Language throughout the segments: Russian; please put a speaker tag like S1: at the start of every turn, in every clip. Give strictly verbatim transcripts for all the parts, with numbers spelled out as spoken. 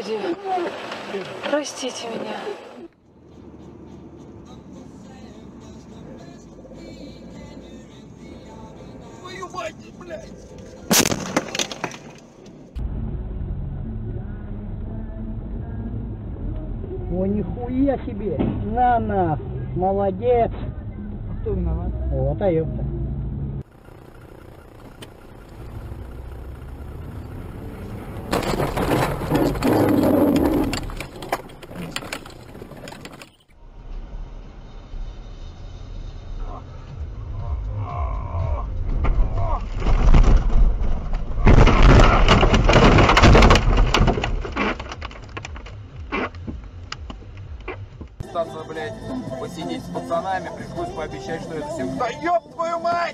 S1: Господи, простите меня.
S2: Твою мать, блядь!
S3: О, нихуя себе! На нахуй! Молодец!
S1: А кто виноват?
S3: Вот, а ёпта.
S2: Остаться, блядь, посидеть с пацанами, пришлось пообещать, что это всем... Да ёб твою мать!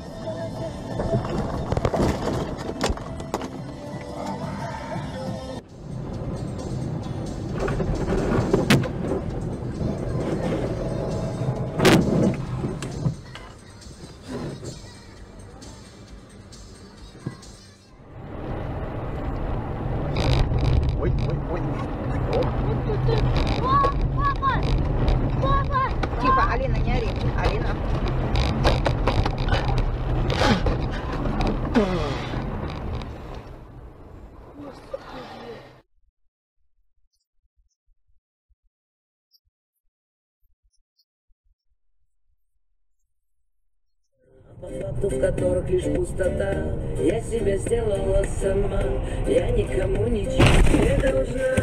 S2: Ой, ой, ой.
S4: Тихо, Алина, не ори. Алина.
S5: В которых лишь пустота, я себя сделала сама, я никому ничего не должна.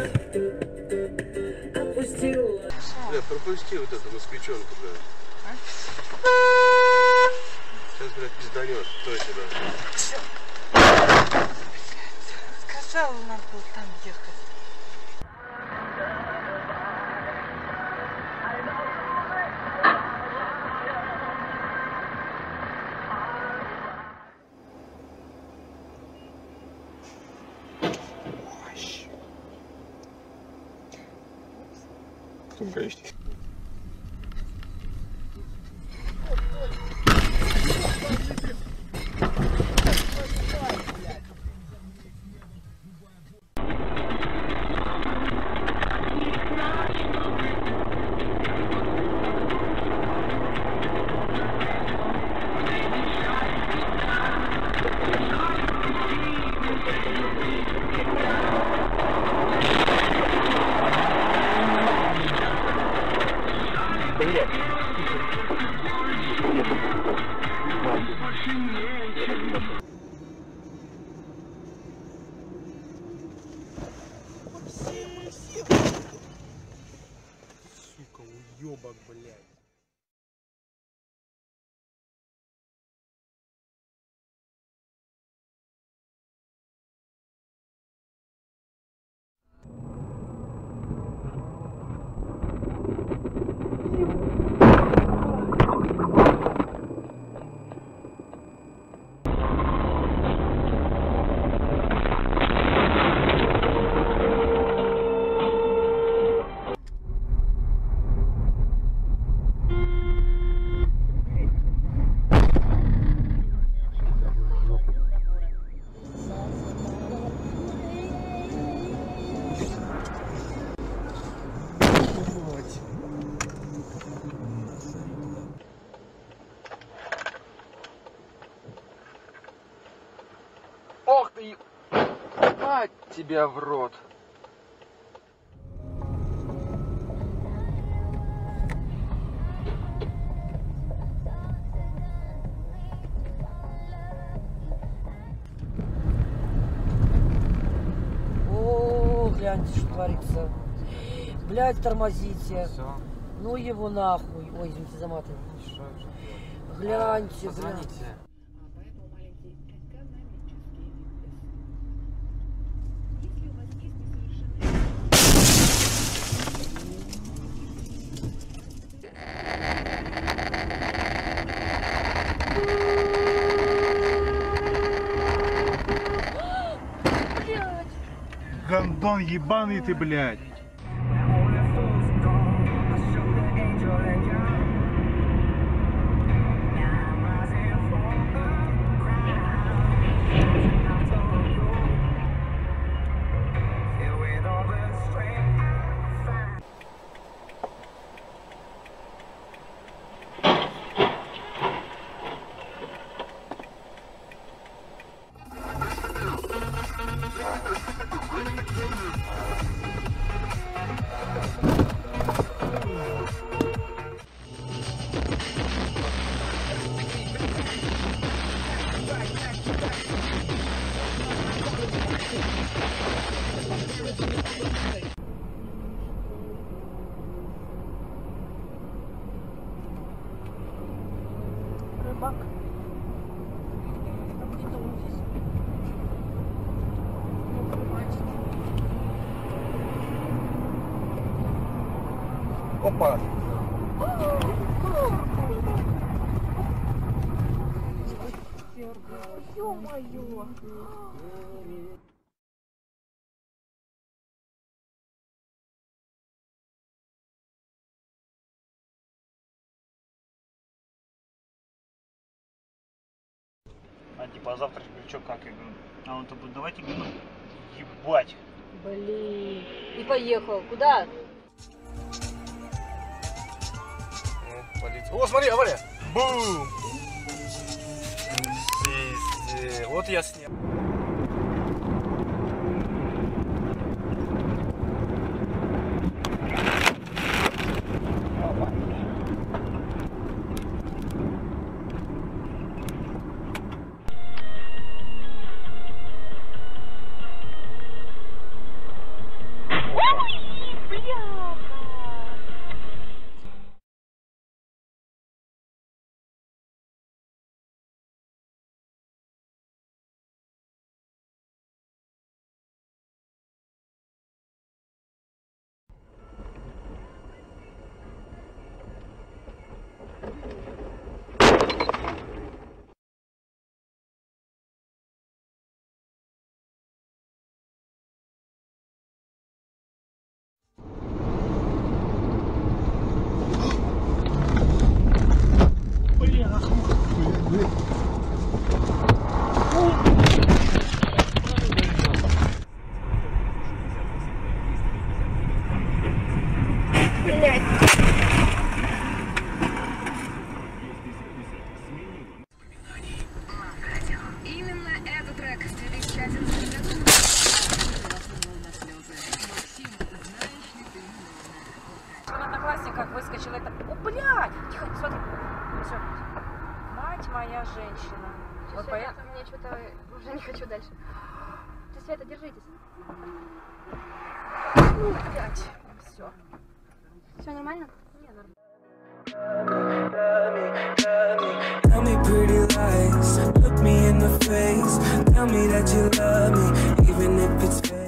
S5: Отпустила.
S6: Бля, пропусти вот эту москвичонку, бля. А? Сейчас, блядь, пизданешь, точно, да.
S1: Сказала, надо было там ехать.
S6: Конечно.
S2: Сука, уёбок, блядь. Ох ты, мать тебя в рот.
S3: О, гляньте, что творится. Блядь, тормозите.
S2: Все.
S3: Ну его нахуй. Ой, извините, заматываю. Гляньте,
S2: Позвоните.
S7: Гандон ебаный ты, блядь.
S5: With all the
S3: собак.
S2: Опа!
S1: Ё-моё!
S8: А типа, а завтра что, как? Я говорю, а он-то будет, давайте, говорю, ебать.
S4: Блин. И поехал. Куда?
S2: О, смотри, авария! Бум! Здесь, вот я снял.
S9: Именно этот трек с две тысячи одиннадцатого года на слезы. Максим, знаешь ли ты?
S1: В Одноклассниках выскочил это... О, блядь! Тихо, смотри. Все. Мать моя женщина. Вот
S4: Света,
S1: поэтому...
S4: мне что-то уже не хочу дальше. Ты, Света, держитесь.
S1: Ну, блядь. Все.
S4: Все нормально? Не, нормально.
S5: Tell me pretty lies, look me in the face, tell me that you love me, even if it's fake.